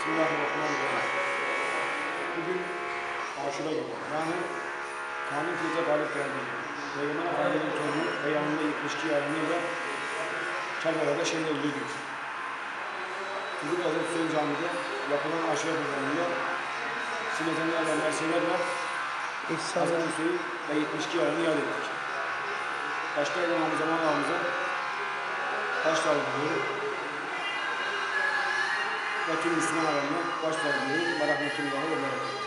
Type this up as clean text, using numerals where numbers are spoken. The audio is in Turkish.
Bismillahirrahmanirrahim. Bugün Aşura günü. Yani Kanun Teyze galip geldi. Peygamber Efendimiz'in torunu ve yanında 72 yarınıyla Kerbela'da şehit öldürdük. Bugün Hazreti Hüseyin Camii'de yapılan aşure programında sineteni edenler severler. Hazreti Hüseyin ve 72 yarını yad ettik. Başta İmam-ı Zaman ağamıza başlar diliyorum. Ve tüm Müslüman alemine başlar diliyorum. Ve rahmetullahi ve berekatuhu.